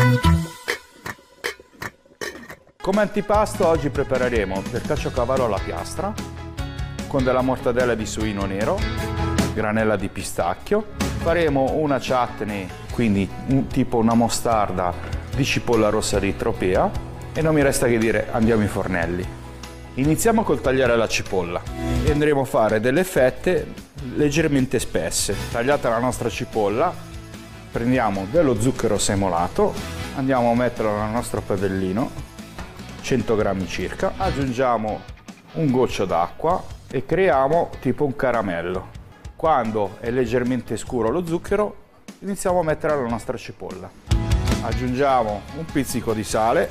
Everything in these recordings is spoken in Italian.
Come antipasto oggi prepareremo del caciocavallo alla piastra con della mortadella di suino nero, granella di pistacchio. Faremo una chutney, quindi tipo una mostarda di cipolla rossa di tropea, e non mi resta che dire andiamo ai fornelli. Iniziamo col tagliare la cipolla e andremo a fare delle fette leggermente spesse. Tagliata la nostra cipolla, prendiamo dello zucchero semolato, andiamo a metterlo nel nostro padellino, 100 grammi circa, aggiungiamo un goccio d'acqua e creiamo tipo un caramello. Quando è leggermente scuro lo zucchero, iniziamo a mettere la nostra cipolla. Aggiungiamo un pizzico di sale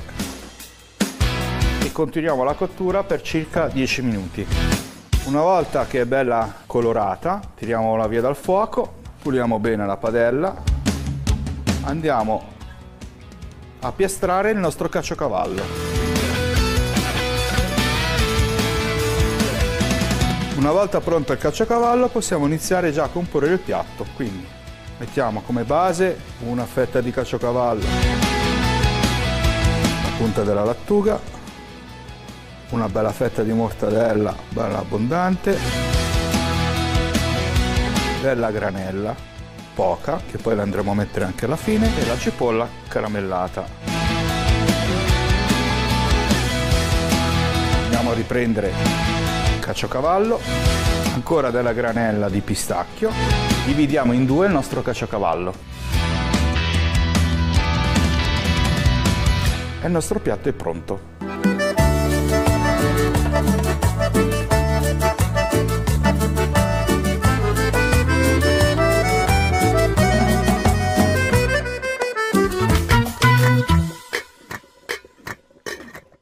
e continuiamo la cottura per circa 10 minuti. Una volta che è bella colorata, tiriamola via dal fuoco, puliamo bene la padella, andiamo a piastrare il nostro caciocavallo. Una volta pronto il caciocavallo possiamo iniziare già a comporre il piatto, quindi mettiamo come base una fetta di caciocavallo, la punta della lattuga, una bella fetta di mortadella bella abbondante, della granella, poca, che poi la andremo a mettere anche alla fine, e la cipolla caramellata. Andiamo a riprendere caciocavallo, ancora della granella di pistacchio, dividiamo in due il nostro caciocavallo e il nostro piatto è pronto.